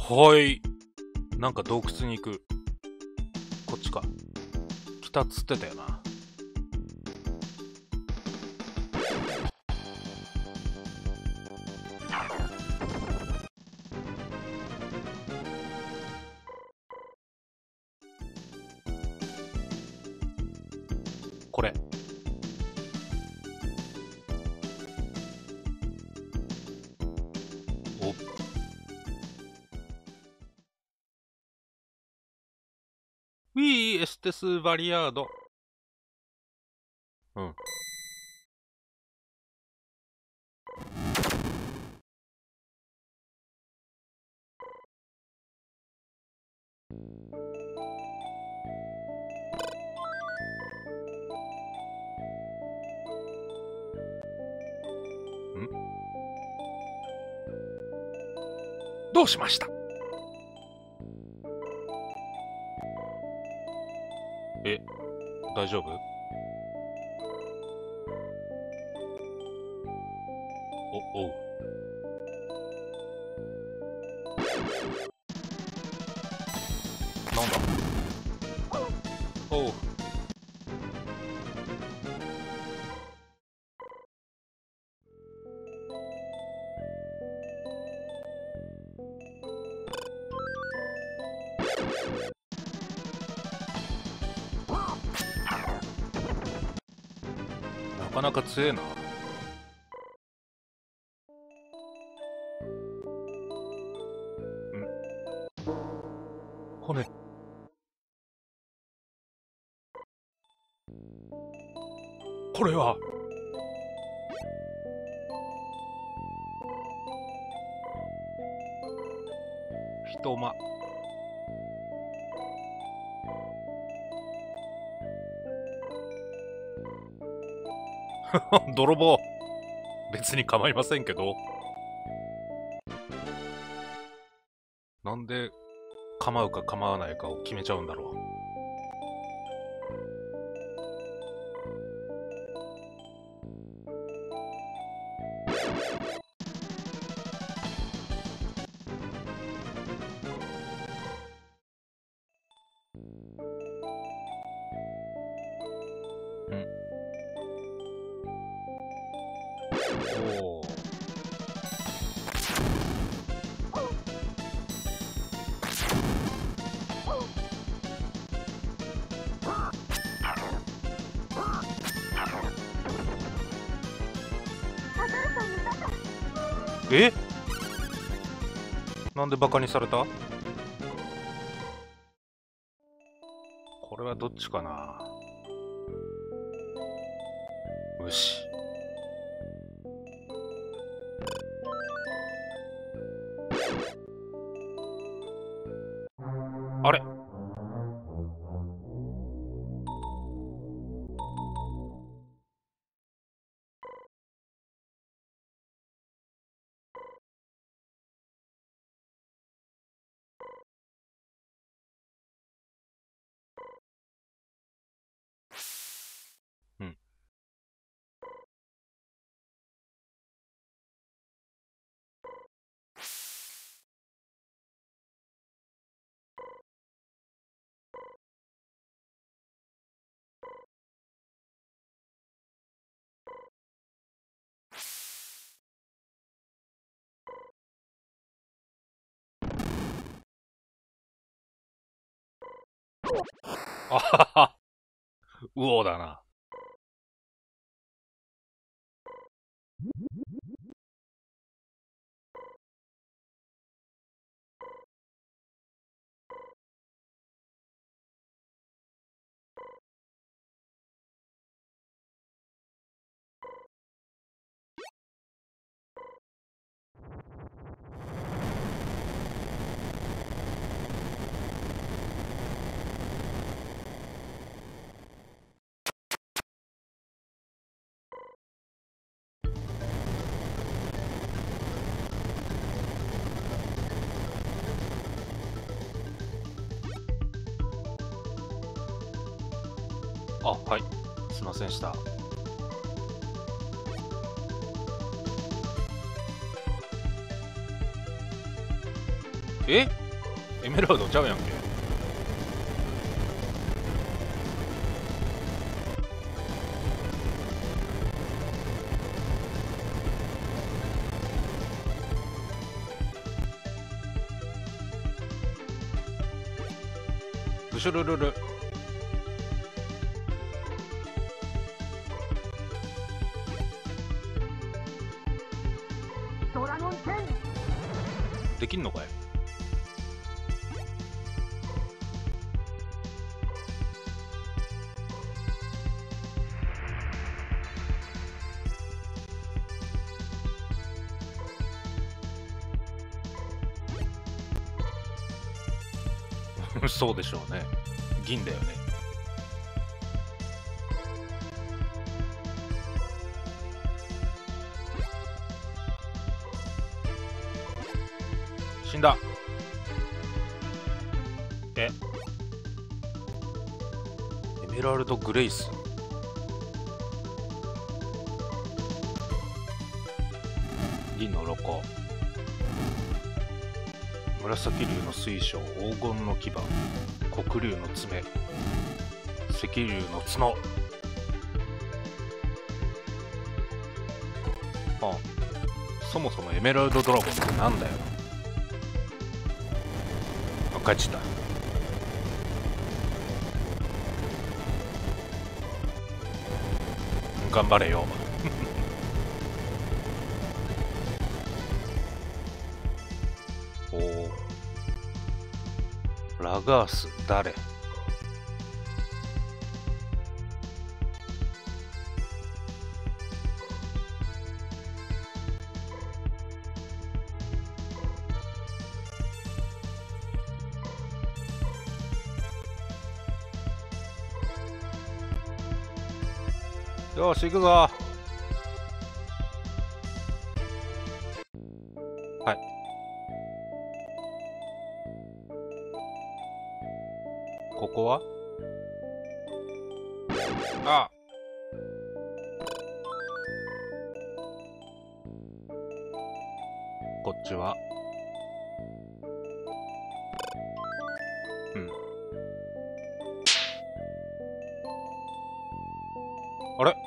はい。なんか洞窟に行く。こっちか。来たっつってたよな。これ。お。Wii estes variado。うん。んどうしました？え、大丈夫？おう。なんだ？おう。なかなか強えな。骨。これは。人間。泥棒。別に構いませんけど。なんで構うか構わないかを決めちゃうんだろう。おお。え？なんでバカにされた？これはどっちかな。よし。あれ？うん。あはは。うおだな。あ、はい。すいませんでした。 え、エメラルドちゃうやんけ。ブシュルルル。できんのかい。そうでしょうね。銀だよね。死んだ。エメラルドグレイス。銀の鱗。紫竜の水晶、黄金の牙、黒竜の爪、赤竜の角。あ、そもそもエメラルドドラゴンってなんだよ。あ、帰っちゃった。頑張れよ。おお。ラガース誰？よし行くぞ。はい。ここは？あ、こっちは？うん。あれ？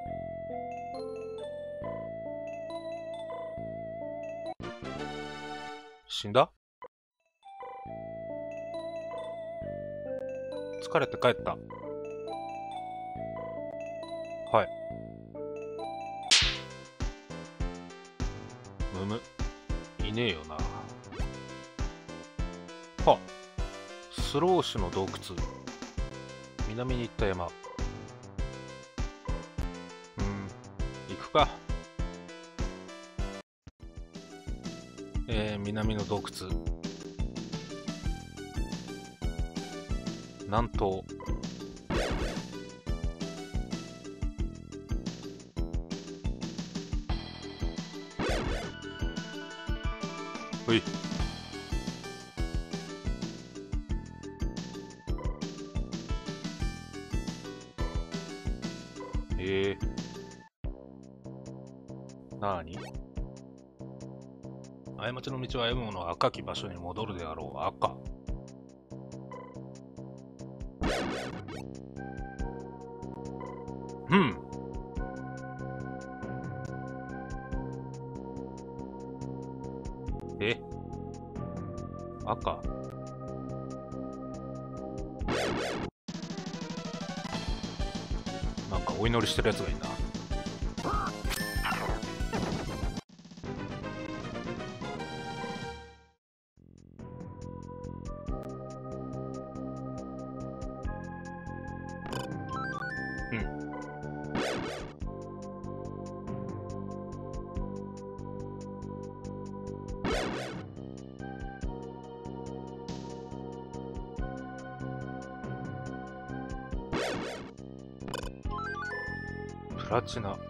死んだ？疲れて帰った。はい。むむ。いねえよな。はっ。スローシュの洞窟。南に行った山。行くか。南の洞窟。南東。ほい。なーに？過ちの道を歩む者は赤き場所に戻るであろう。赤。うん。赤。なんかお祈りしてるやつがいいな。うん。プラチナ。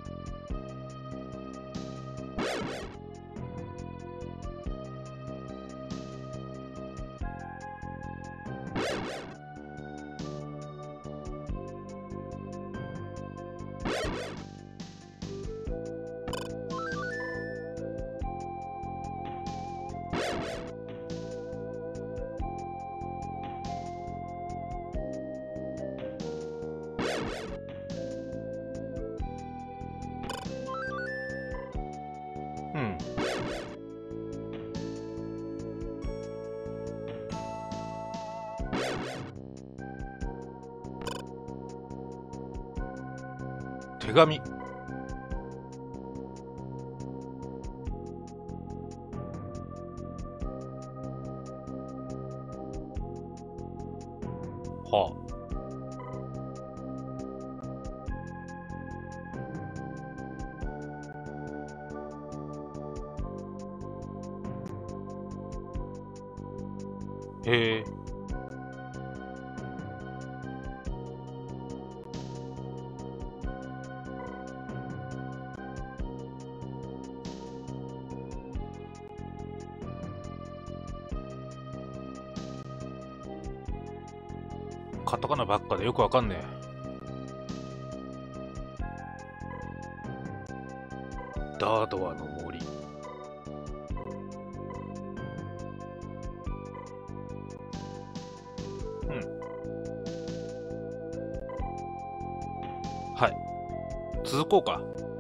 手紙。はあ。へえ。カタカナばっかでよくわかんねえ。ダードワの森。うん。はい。続こうか。